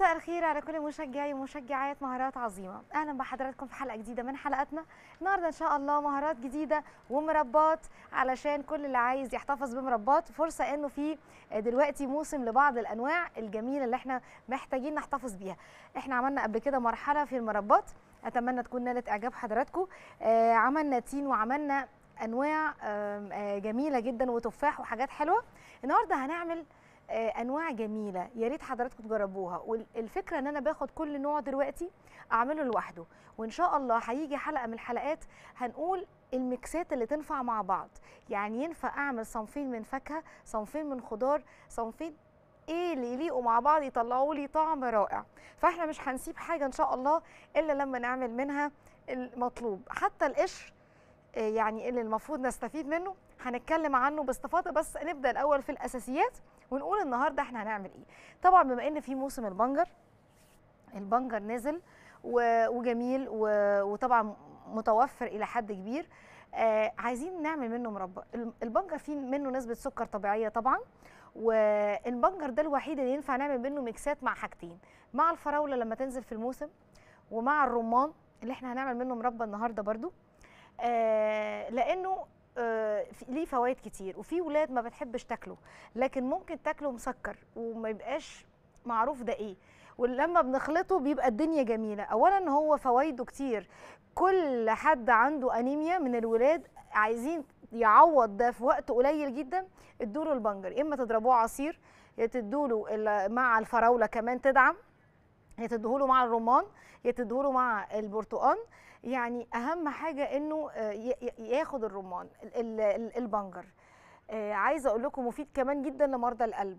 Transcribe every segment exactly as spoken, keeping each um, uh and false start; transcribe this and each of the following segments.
مساء الخير على كل مشجعي ومشجعات مهارات عظيمة. أهلا بحضراتكم في حلقة جديدة من حلقاتنا. النهاردة إن شاء الله مهارات جديدة ومربات علشان كل اللي عايز يحتفظ بمربات. فرصة إنه في دلوقتي موسم لبعض الأنواع الجميلة اللي إحنا محتاجين نحتفظ بيها. إحنا عملنا قبل كده مرحلة في المربات، أتمنى تكون نالت إعجاب حضراتكم. آه عملنا تين وعملنا أنواع آه جميلة جدا وتفاح وحاجات حلوة. النهاردة هنعمل انواع جميله، يا ريت حضراتكم تجربوها. والفكره ان انا باخد كل نوع دلوقتي اعمله لوحده، وان شاء الله هيجي حلقه من الحلقات هنقول الميكسات اللي تنفع مع بعض. يعني ينفع اعمل صنفين من فاكهه، صنفين من خضار، صنفين ايه اللي يليقوا مع بعض يطلعوا لي طعم رائع. فاحنا مش هنسيب حاجه ان شاء الله الا لما نعمل منها المطلوب. حتى القشر يعني اللي المفروض نستفيد منه هنتكلم عنه باستفاضه، بس نبدا الاول في الاساسيات ونقول النهارده احنا هنعمل ايه. طبعا بما ان في موسم البنجر، البنجر نزل وجميل وطبعا متوفر الى حد كبير. آه عايزين نعمل منه مربى. البنجر فيه منه نسبه سكر طبيعيه طبعا، والبنجر ده الوحيد اللي ينفع نعمل منه ميكسات مع حاجتين، مع الفراوله لما تنزل في الموسم، ومع الرمان اللي احنا هنعمل منه مربى النهارده برضو. آه لانه آه ليه فوائد كتير، وفي ولاد ما بتحبش تاكله، لكن ممكن تاكله مسكر وما يبقاش معروف ده ايه، ولما بنخلطه بيبقى الدنيا جميله. اولا هو فوائده كتير، كل حد عنده انيميا من الولاد عايزين يعوض ده في وقت قليل جدا، ادوله البنجر. اما تضربوه عصير، يا تدوله مع الفراوله كمان تدعم، يا تدوله مع الرمان، يا تدوله مع البرتقال. يعني اهم حاجه انه ياخد الرمان البنجر. عايزه اقول لكم مفيد كمان جدا لمرضى القلب.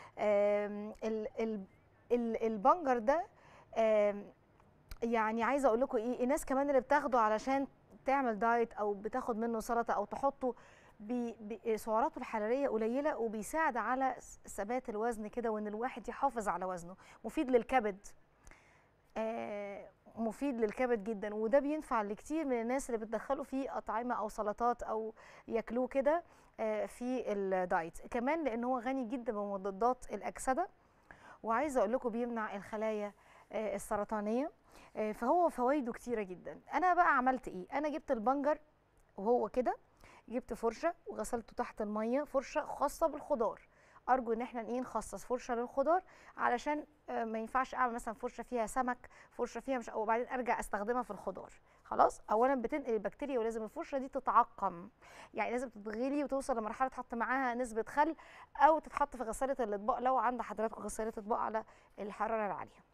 البنجر ده يعني عايزه اقول لكم ايه، الناس كمان اللي بتاخده علشان تعمل دايت او بتاخد منه سلطه او تحطه، سعراته الحراريه قليله وبيساعد على ثبات الوزن كده، وان الواحد يحافظ على وزنه. مفيد للكبد، آه مفيد للكبد جدا، وده بينفع لكتير من الناس اللي بتدخلوا فيه اطعمه او سلطات او ياكلوه كده آه في الدايت. كمان لان هو غني جدا بمضادات الاكسده، وعايزه اقول لكم بيمنع الخلايا آه السرطانيه. آه فهو فوائده كتيره جدا. انا بقى عملت ايه؟ انا جبت البنجر وهو كده، جبت فرشه وغسلته تحت الميه، فرشه خاصه بالخضار. ارجو ان احنا ايه نخصص فرشه للخضار، علشان ما ينفعش اعمل مثلا فرشه فيها سمك، فرشه فيها مش، وبعدين ارجع استخدمها في الخضار. خلاص، اولا بتنقل البكتيريا، ولازم الفرشه دي تتعقم، يعني لازم تتغلي وتوصل لمرحله تحط معاها نسبه خل، او تتحط في غساله الاطباق لو عند حضراتكم غساله اطباق على الحراره العاليه.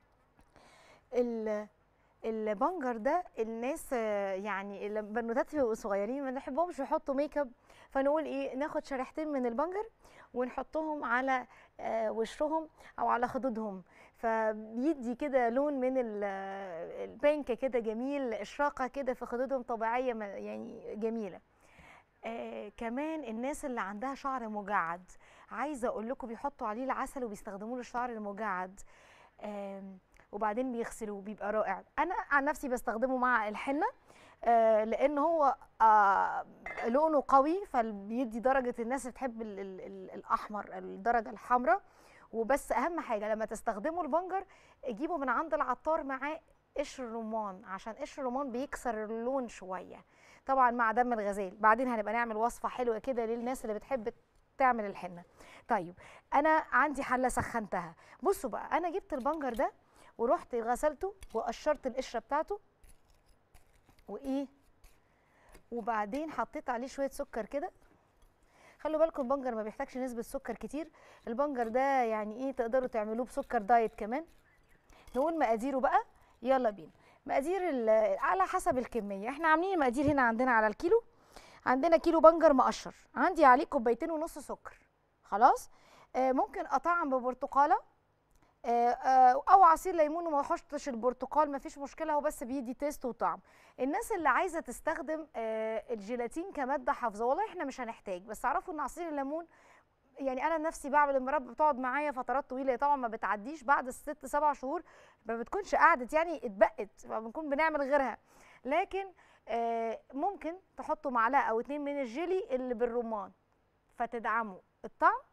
البنجر ده الناس يعني البنوتات بيبقوا صغيرين ما نحبهمش يحطوا ميك اب، فنقول ايه، ناخد شريحتين من البنجر ونحطهم على وشهم او على خدودهم، فبيدي كده لون من البينك كده جميل، اشراقه كده في خدودهم طبيعيه يعني جميله. آه كمان الناس اللي عندها شعر مجعد، عايزه اقول لكم بيحطوا عليه العسل وبيستخدموه للشعر المجعد، آه وبعدين بيغسلوه بيبقى رائع. انا عن نفسي بستخدمه مع الحنه، آه لان هو آه لونه قوي، فبيدي درجه الناس اللي بتحب ال ال ال الاحمر، الدرجه الحمراء. وبس اهم حاجه لما تستخدموا البنجر جيبوا من عند العطار معاه قشر الرمان، عشان قشر الرمان بيكسر اللون شويه، طبعا مع دم الغزال. بعدين هنبقى نعمل وصفه حلوه كده للناس اللي بتحب تعمل الحنه. طيب انا عندي حله سخنتها. بصوا بقى، انا جبت البنجر ده ورحت غسلته وقشرت القشره بتاعته وايه، وبعدين حطيت عليه شويه سكر كده. خلوا بالكم البنجر ما بيحتاجش نسبه سكر كتير، البنجر ده يعني ايه تقدروا تعملوه بسكر دايت كمان. نقول مقاديره بقى، يلا بينا. مقادير على حسب الكميه، احنا عاملين المقادير هنا عندنا على الكيلو، عندنا كيلو بنجر مقشر، عندي عليه كوبايتين ونص سكر. خلاص، آه ممكن اطعم ببرتقاله او عصير ليمون وما احطش البرتقال، مفيش مشكله، هو بس بيدي تيست وطعم. الناس اللي عايزه تستخدم الجيلاتين كماده حافظه، والله احنا مش هنحتاج، بس اعرفوا ان عصير الليمون، يعني انا نفسي بعمل المربى بتقعد معايا فترات طويله، طبعا ما بتعديش بعد الست سبع شهور، ما بتكونش قعدت يعني اتبقت، فبنكون بنعمل غيرها. لكن ممكن تحطوا معلقه او اتنين من الجيلي اللي بالرمان فتدعموا الطعم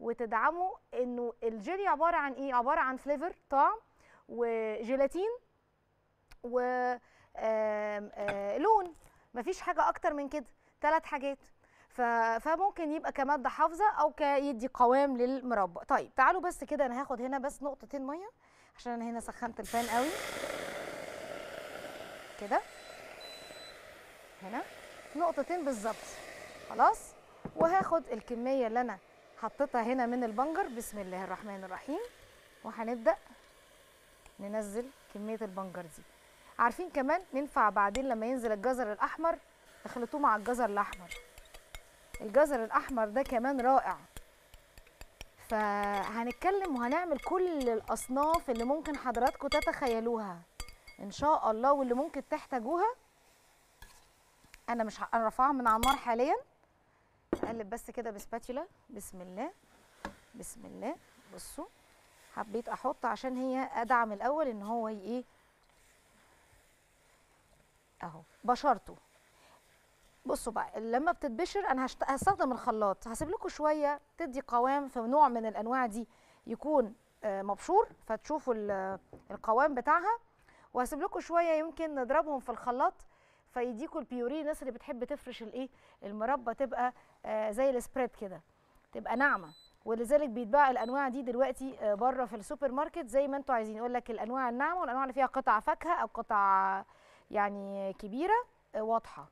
وتدعموا انه الجيلي عباره عن ايه؟ عباره عن فليفر، طعم، وجيلاتين، و آم، آه، لون. مفيش حاجه اكتر من كده، ثلاث حاجات. ف- فممكن يبقى كماده حافظه او كيدي قوام للمربى. طيب تعالوا بس كده، انا هاخد هنا بس نقطتين ميه عشان انا هنا سخنت البان قوي كده، هنا نقطتين بالظبط. خلاص، وهاخد الكميه اللي انا حطيتها هنا من البنجر. بسم الله الرحمن الرحيم. وهنبدا ننزل كميه البنجر دي. عارفين كمان ينفع بعدين لما ينزل الجزر الاحمر اخلطوه مع الجزر الاحمر. الجزر الاحمر ده كمان رائع. فهنتكلم وهنعمل كل الاصناف اللي ممكن حضراتكم تتخيلوها ان شاء الله، واللي ممكن تحتاجوها. انا مش ه- انا رافعاها من على النار حاليا. اقلب بس كده بسباتيولا. بسم الله بسم الله. بصوا، حبيت احط عشان هي ادعم الاول ان هو ي- ايه اهو بشرته. بصوا بقى، لما بتتبشر انا هشت- هستخدم الخلاط. هسيب لكم شويه تدي قوام في نوع من الانواع دي يكون آه، مبشور، فتشوفوا ال- القوام بتاعها. وهسيب لكم شويه يمكن نضربهم في الخلاط فيديكوا البيوري. الناس اللي بتحب تفرش الايه المربى تبقى آه، زي السبريد كده، تبقى ناعمه. ولذلك بيتباع الانواع دي دلوقتي آه، بره في السوبر ماركت زي ما انتوا عايزين. يقول لك الانواع الناعمه والانواع اللي فيها قطع فاكهه او قطع يعني كبيره آه، واضحه.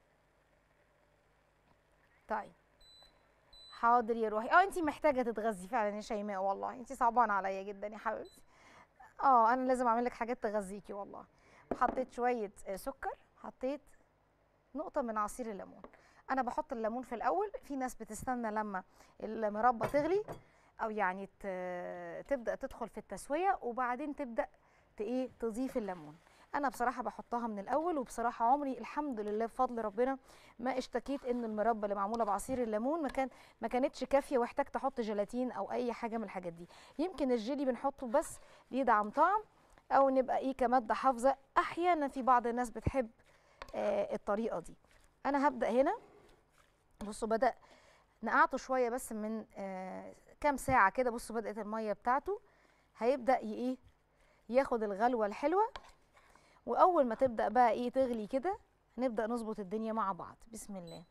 طيب حاضر يا روحي. اه انتي محتاجه تتغذي فعلا يا شيماء، والله انتي صعبانه عليا جدا يا حبيبتي. اه انا لازم اعمل لك حاجات تغذيكي والله. حطيت شويه آه، سكر، حطيت نقطه من عصير الليمون. انا بحط الليمون في الاول. في ناس بتستنى لما المربى تغلي او يعني ت- تبدا تدخل في التسويه وبعدين تبدا ت- ايه تضيف الليمون. انا بصراحه بحطها من الاول. وبصراحه عمري الحمد لله بفضل ربنا ما اشتكيت ان المربى اللي معموله بعصير الليمون ما كان ما كانتش كافيه واحتجت احط جيلاتين او اي حاجه من الحاجات دي. يمكن الجيلي بنحطه بس ليدعم طعم او نبقى ايه كماده حافظه. احيانا في بعض الناس بتحب آه الطريقه دي. انا هبدا هنا. بصوا بدا نقعته شويه بس من آه كام ساعه كده. بصوا بدات الميه بتاعته هيبدا ي- ايه ياخد الغلوه الحلوه. واول ما تبدا بقى ايه تغلي كده هنبدا نظبط الدنيا مع بعض. بسم الله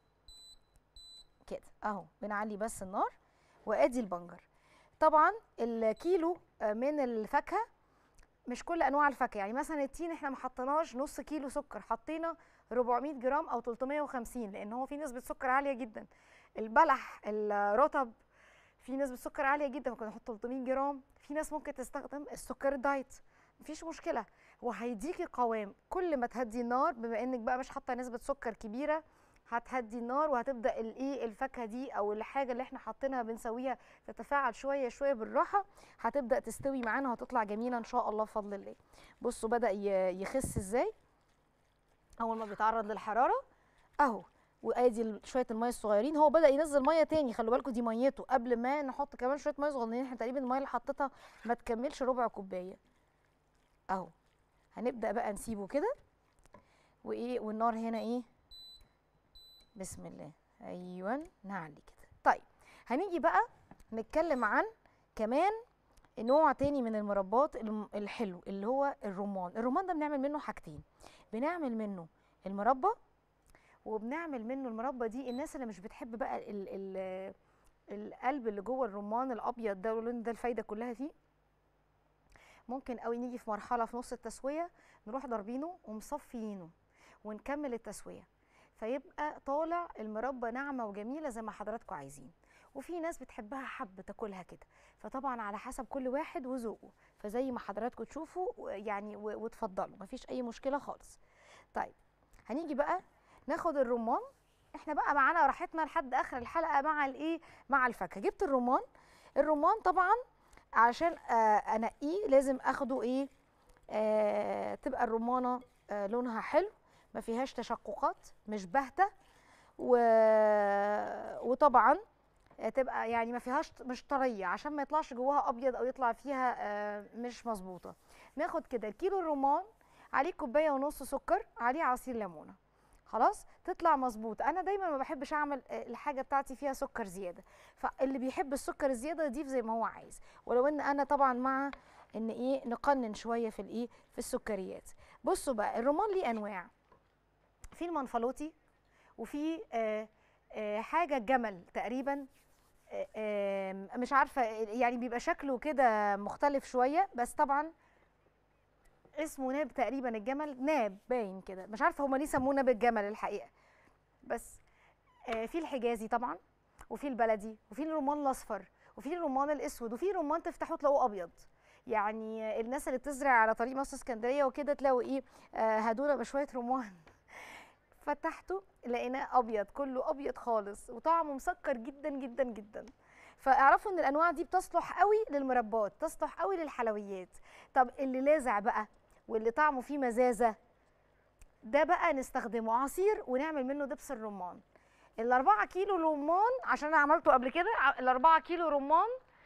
كده اهو بنعلي بس النار. وادي البنجر. طبعا الكيلو آه، من الفاكهه مش كل انواع الفاكهه. يعني مثلا التين احنا ما حطيناش نص كيلو سكر، حطينا أربعمية جرام او ثلاثمية وخمسين لان هو في نسبه سكر عاليه جدا. البلح الرطب في نسبه سكر عاليه جدا، ممكن نحط ثلاثمية جرام. في ناس ممكن تستخدم السكر الدايت، مفيش مشكله. وهيديكي قوام. كل ما تهدي النار بما انك بقى مش حاطه نسبه سكر كبيره، هتهدي النار وهتبدا الايه الفاكهه دي او الحاجه اللي احنا حاطينها بنسويها تتفاعل شويه شويه بالراحه. هتبدا تستوي معانا وهتطلع جميله ان شاء الله بفضل الله. بصوا بدا ي- يخس ازاي اول ما بيتعرض للحراره اهو. وادي ال- شويه الميه الصغيرين. هو بدا ينزل ميه تاني، خلوا بالكم دي ميته قبل ما نحط كمان شويه ميه صغيرين. احنا تقريبا الميه اللي حطيتها ما تكملش ربع كوبايه اهو. هنبدا بقى نسيبه كده وايه والنار هنا ايه بسم الله. ايوه نعلي كده. طيب هنيجي بقى نتكلم عن كمان نوع تاني من المربات الم- الحلو اللي هو الرمان. الرمان ده بنعمل منه حاجتين. بنعمل منه المربى وبنعمل منه المربى دي. الناس اللي مش بتحب بقى ال ال القلب اللي جوه الرمان الابيض ده واللون ده الفايده كلها فيه، ممكن قوي نيجي في مرحله في نص التسويه نروح ضاربينه ومصفيينه ونكمل التسويه فيبقى طالع المربى ناعمه وجميله زي ما حضراتكم عايزين. وفي ناس بتحبها حب تاكلها كده. فطبعا على حسب كل واحد وذوقه، فزي ما حضراتكم تشوفوا يعني و- وتفضلوا مفيش اي مشكله خالص. طيب هنيجي بقى ناخد الرمان. احنا بقى معانا راحتنا لحد اخر الحلقه مع الايه مع الفاكهه. جبت الرمان. الرمان طبعا عشان آه انقيه لازم اخده ايه آه تبقى الرمانه آه لونها حلو، ما فيهاش تشققات، مش باهته، و... وطبعا تبقى يعني ما فيهاش مش طريه عشان ما يطلعش جواها ابيض او يطلع فيها آه مش مظبوطه. ناخد كده كيلو الرمان، عليه كوبايه ونص سكر، عليه عصير ليمونه. خلاص تطلع مظبوطه. انا دايما ما بحبش اعمل الحاجه بتاعتي فيها سكر زياده، فاللي بيحب السكر الزياده يضيف زي ما هو عايز، ولو ان انا طبعا مع ان ايه نقنن شويه في الايه في السكريات. بصوا بقى الرمان ليه انواع، في المنفلوطي وفي آه آه حاجه الجمل تقريبا، آه آه مش عارفه يعني بيبقى شكله كده مختلف شويه، بس طبعا اسمه ناب تقريبا الجمل، ناب باين كده، مش عارفه هما ليه سموه ناب الجمل الحقيقه. بس آه في الحجازي طبعا، وفي البلدي، وفي الرمان الاصفر، وفي الرمان الاسود، وفي رمان تفتحوه تلاقوه ابيض. يعني الناس اللي بتزرع على طريق مصر اسكندريه وكده تلاقوا ايه آه هدونا بشويه رمان فتحته لقيناه ابيض، كله ابيض خالص وطعمه مسكر جدا جدا جدا. فاعرفوا ان الانواع دي بتصلح قوي للمربات، تصلح قوي للحلويات. طب اللي لاذع بقى واللي طعمه فيه مزازه، ده بقى نستخدمه عصير ونعمل منه دبس الرمان. الأربعة كيلو رمان، عشان أنا عملته قبل كده، الأربعة كيلو رمان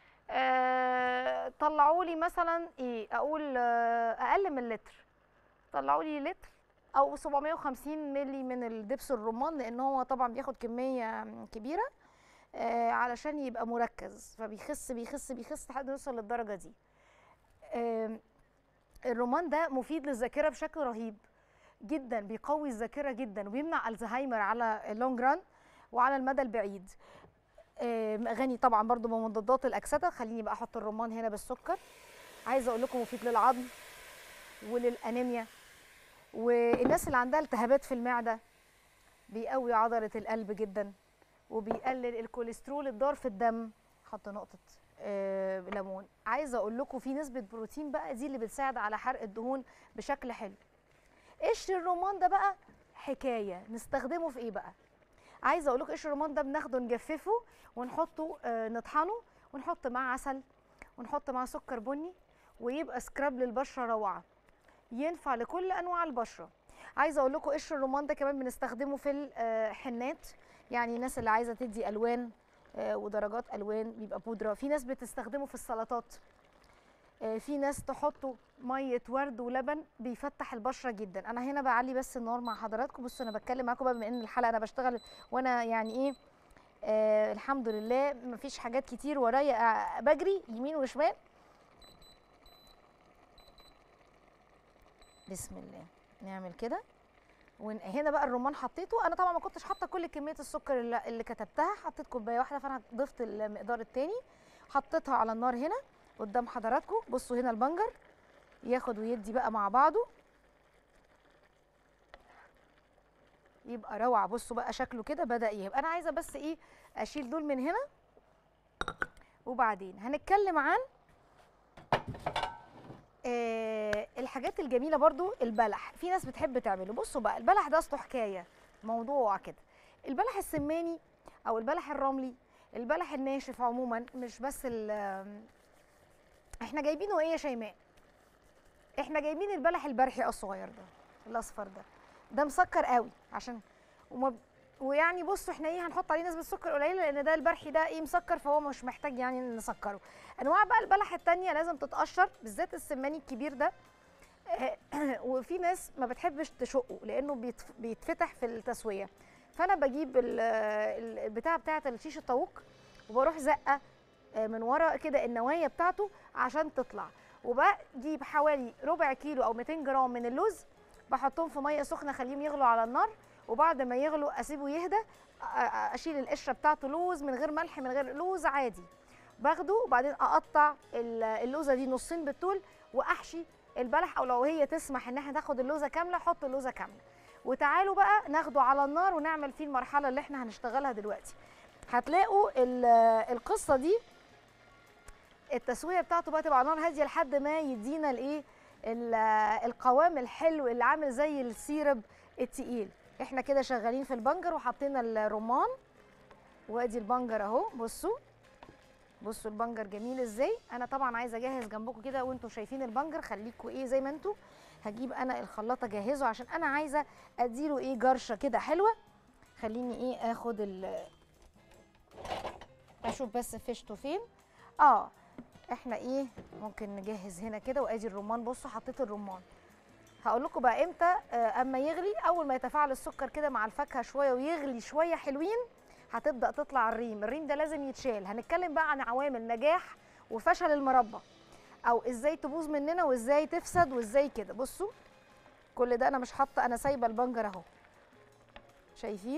آه طلعوا لي مثلا إيه أقول آه أقل من لتر، طلعوا لي لتر أو سبعمية وخمسين ملي من الدبس الرمان، لأن هو طبعا بياخد كمية كبيرة آه علشان يبقى مركز، فبيخس بيخس بيخس لحد ما يوصل للدرجة دي. آه الرمان ده مفيد للذاكرة بشكل رهيب جدا، بيقوي الذاكره جدا وبيمنع الزهايمر على اللونج ران وعلى المدى البعيد. غني طبعا برضو بمضادات الاكسده. خليني بقى احط الرمان هنا بالسكر. عايزه اقول لكم مفيد للعظم وللانيميا، والناس اللي عندها التهابات في المعده، بيقوي عضله القلب جدا، وبيقلل الكوليسترول الضار في الدم. حط نقطه آه ليمون. عايزه اقول لكم في نسبه بروتين بقى دي اللي بتساعد على حرق الدهون بشكل حلو. قشر الرمان ده بقى حكايه، نستخدمه في ايه بقى؟ عايزه اقول لكم قشر الرمان ده بناخده نجففه ونحطه آه نطحنه ونحط معاه عسل ونحط معاه سكر بني، ويبقى سكراب للبشره روعه، ينفع لكل انواع البشره. عايزه اقول لكم قشر الرمان ده كمان بنستخدمه في الحنات، يعني الناس اللي عايزه تدي الوان آه ودرجات الوان بيبقى بودره. في ناس بتستخدمه في السلطات، في ناس تحطوا ميه ورد ولبن، بيفتح البشره جدا. انا هنا بعلي بس النار مع حضراتكم. بصوا انا بتكلم معاكم بقى بما ان الحلقه انا بشتغل وانا يعني ايه آه الحمد لله مفيش حاجات كتير ورايا آه بجري يمين وشمال. بسم الله نعمل كده. وهنا بقى الرمان حطيته، انا طبعا ما كنتش حاطه كل كميه السكر اللي, اللي كتبتها، حطيت كوبايه واحده، فانا ضفت المقدار التاني، حطيتها على النار هنا قدام حضراتكم. بصوا هنا البنجر ياخد ويدي بقى مع بعضه، يبقى روعه. بصوا بقى شكله كده بدأ يبقى. انا عايزه بس ايه اشيل دول من هنا، وبعدين هنتكلم عن آه الحاجات الجميله برضو. البلح في ناس بتحب تعمله. بصوا بقى البلح ده اصله حكايه موضوع كده. البلح السماني او البلح الرملي، البلح الناشف عموما، مش بس احنا جايبينه ايه يا شيماء؟ احنا جايبين البلح البرحي الصغير ده الاصفر ده، ده مسكر قوي عشان وما ويعني بصوا احنا ايه هنحط عليه نسبه سكر قليله، لان ده البرحي ده ايه مسكر، فهو مش محتاج يعني نسكره. انواع بقى البلح التانية لازم تتقشر، بالذات السماني الكبير ده. وفي ناس ما بتحبش تشقه لانه بيتفتح في التسويه، فانا بجيب البتاع بتاعه الشيش الطاووق وبروح زقه من ورا كده النوايا بتاعته عشان تطلع، وبجيب حوالي ربع كيلو او مئتين جرام من اللوز، بحطهم في ميه سخنه اخليهم يغلوا على النار، وبعد ما يغلوا اسيبه يهدى، اشيل القشره بتاعته، لوز من غير ملح من غير لوز عادي، باخده وبعدين اقطع اللوزه دي نصين بالطول واحشي البلح، او لو هي تسمح ان احنا ناخد اللوزه كامله حط اللوزه كامله. وتعالوا بقى ناخده على النار ونعمل فيه المرحله اللي احنا هنشتغلها دلوقتي. هتلاقوا القصه دي التسويه بتاعته بقى تبقى على نار هاديه لحد ما يدينا الايه القوام الحلو اللي عامل زي السيرب التقيل. احنا كده شغالين في البنجر وحطينا الرمان، وادي البنجر اهو. بصوا بصوا البنجر جميل ازاي. انا طبعا عايزه اجهز جنبكم كده وانتم شايفين البنجر، خليكم ايه زي ما انتم. هجيب انا الخلاطه اجهزه عشان انا عايزه اديله ايه جرشه كده حلوه. خليني ايه اخد ال اشوف بس فيشته فين. اه احنا ايه ممكن نجهز هنا كده، وادي الرمان. بصوا حطيت الرمان هقول لكم بقى امتى. آه، اما يغلي، اول ما يتفاعل السكر كده مع الفاكهه شويه ويغلي شويه حلوين، هتبدا تطلع الريم. الريم ده لازم يتشال. هنتكلم بقى عن عوامل نجاح وفشل المربى، او ازاي تبوظ مننا وازاي تفسد وازاي كده. بصوا كل ده انا مش حاطه، انا سايبه البنجر اهو، شايفين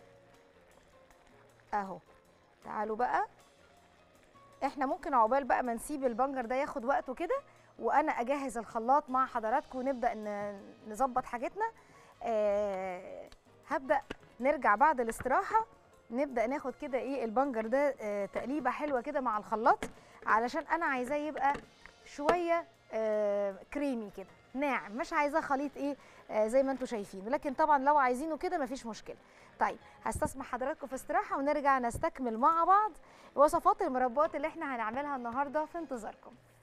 اهو. تعالوا بقى، احنا ممكن عقبال بقى ما نسيب البنجر ده ياخد وقته كده، وانا اجهز الخلاط مع حضراتكم ونبدا نظبط حاجتنا. أه هبدا نرجع بعد الاستراحه، نبدا ناخد كده ايه البنجر ده أه تقليبه حلوه كده مع الخلاط، علشان انا عايزاه يبقى شويه أه كريمي كده ناعم، مش عايزاه خليط ايه أه زي ما انتم شايفين. لكن طبعا لو عايزينه كده مفيش مشكله. طيب هستسمح حضراتكم في استراحه ونرجع نستكمل مع بعض وصفات المربات اللي احنا هنعملها النهارده. في انتظاركم.